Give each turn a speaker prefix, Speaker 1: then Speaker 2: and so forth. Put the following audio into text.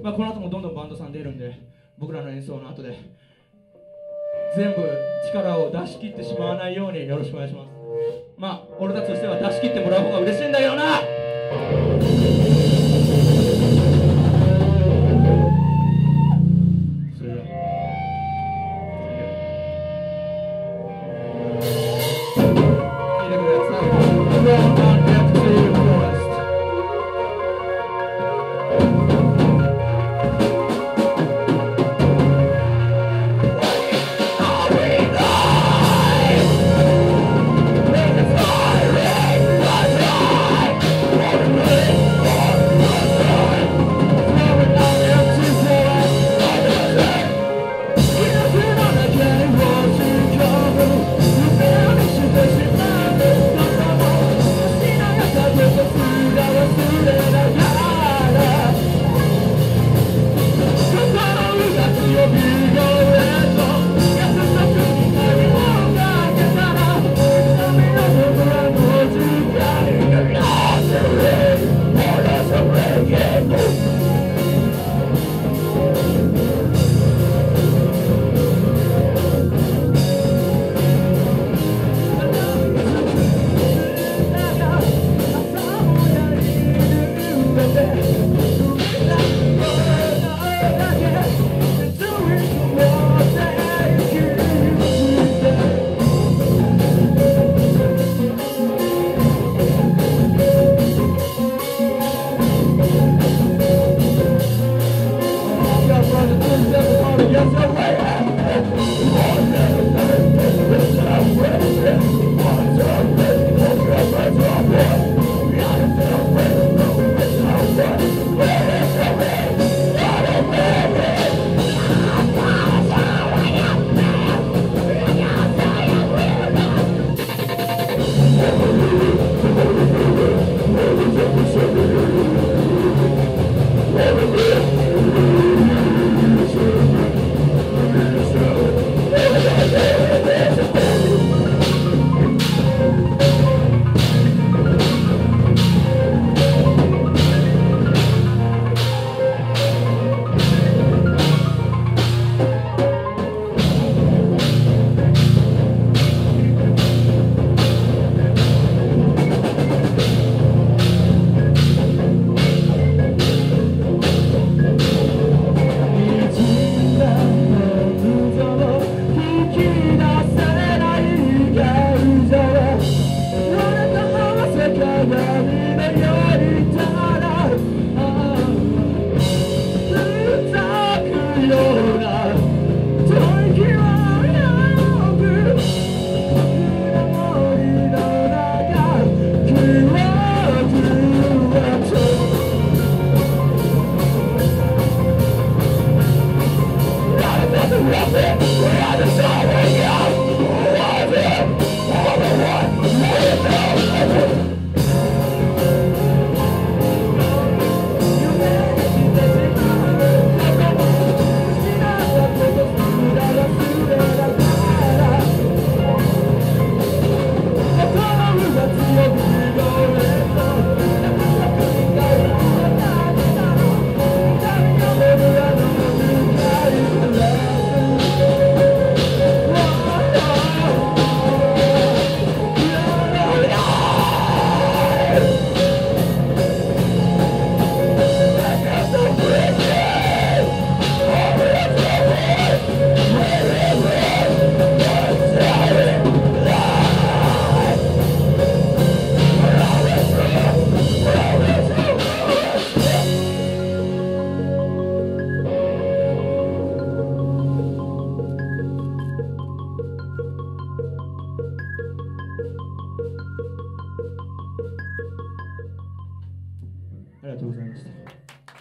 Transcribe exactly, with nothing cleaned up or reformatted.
Speaker 1: まあ、この後もどんどんバンドさん出るんで、僕らの演奏の後で全部力を出し切ってしまわないようによろしくお願いします。まあ俺たちとしては出し切ってもらう方が嬉しいんだけどな。それでは聞いてください。